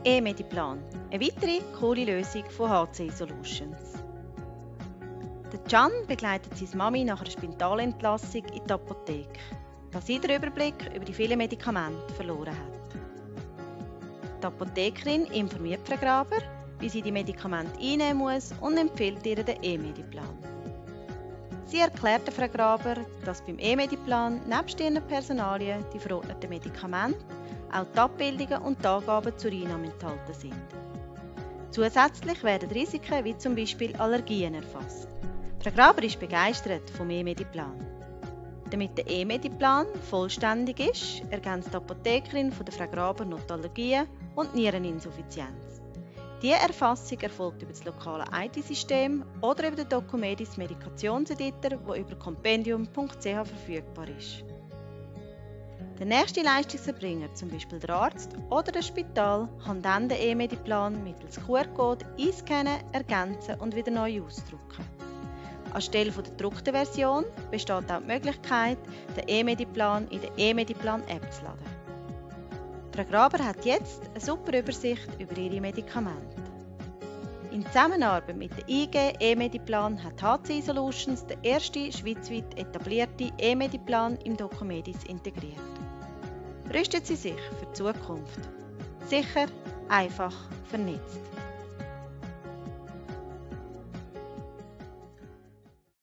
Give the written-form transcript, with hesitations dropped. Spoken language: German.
E-Mediplan, eine weitere coole Lösung von HCI Solutions. Der Can begleitet seine Mami nach einer Spitalentlassung in die Apotheke, da sie den Überblick über die vielen Medikamente verloren hat. Die Apothekerin informiert Frau Graber, wie sie die Medikamente einnehmen muss und empfiehlt ihr den E-Mediplan. Sie erklärt Frau Graber, dass beim E-Mediplan nebst ihren Personalien die verordneten Medikamente auch die Abbildungen und die Angaben zur Einnahme enthalten sind. Zusätzlich werden Risiken wie zum Beispiel Allergien erfasst. Frau Graber ist begeistert vom E-Mediplan. Damit der E-Mediplan vollständig ist, ergänzt die Apothekerin von der Frau Graber noch die Allergien und Niereninsuffizienz. Diese Erfassung erfolgt über das lokale IT-System oder über den Documedis Medikationseditor, der über compendium.ch verfügbar ist. Der nächste Leistungserbringer, zum Beispiel der Arzt oder das Spital, kann dann den E-Mediplan mittels QR-Code einscannen, ergänzen und wieder neu ausdrucken. Anstelle der gedruckten Version besteht auch die Möglichkeit, den E-Mediplan in der E-Mediplan-App zu laden. Frau Graber hat jetzt eine super Übersicht über ihre Medikamente. In Zusammenarbeit mit der IG E-Mediplan hat HCI Solutions den ersten schweizweit etablierten E-Mediplan im Documedis integriert. Rüsten Sie sich für die Zukunft. Sicher, einfach, vernetzt.